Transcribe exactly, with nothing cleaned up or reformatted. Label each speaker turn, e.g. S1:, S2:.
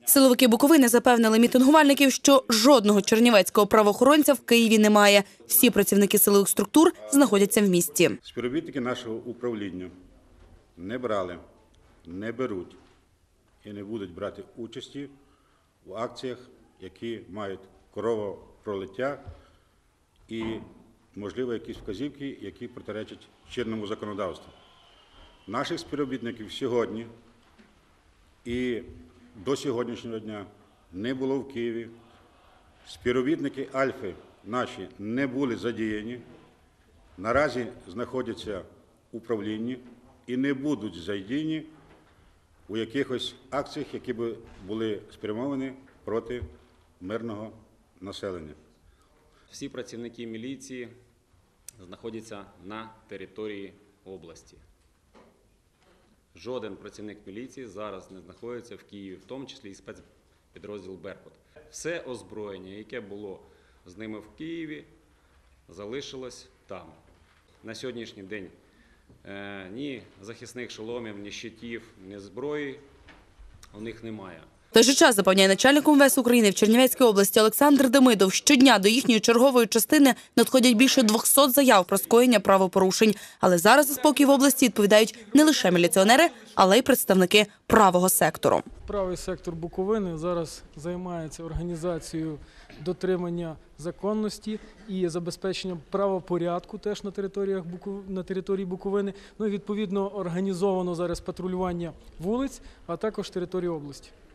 S1: Силовики Буковини запевнили мітингувальників, що жодного чернівецького правоохоронця в Києві немає. Всі працівники силових структур знаходяться в місті.
S2: Співробітники нашого управління не брали, не беруть і не будуть брати участі в акціях, які мають кровопролиття і, можливо, якісь вказівки, які протиречать чинному законодавству. Наших співробітників сьогодні і до сьогоднішнього дня не було в Києві. Співробітники Альфи наші не були задіяні, наразі знаходяться в управлінні і не будуть задіяні у якихось акціях, які б були спрямовані проти мирного населення.
S3: Всі працівники міліції знаходяться на території області. Жоден працівник міліції зараз не знаходиться в Києві, в тому числі і спецпідрозділ «Беркут». Все озброєння, яке було з ними в Києві, залишилось там. На сьогоднішній день е, ні захисних шоломів, ні щитів, ні зброї у них немає.
S1: В той же час, запевняє начальник ем ве ес України в Чернівецькій області Олександр Демидов, щодня до їхньої чергової частини надходять більше двохсот заяв про скоєння правопорушень. Але зараз за спокій в області відповідають не лише міліціонери, але й представники правого сектору.
S4: Правий сектор Буковини зараз займається організацією дотримання законності і забезпеченням правопорядку теж на територіях на території Буковини. Ну і відповідно організовано зараз патрулювання вулиць, а також території області.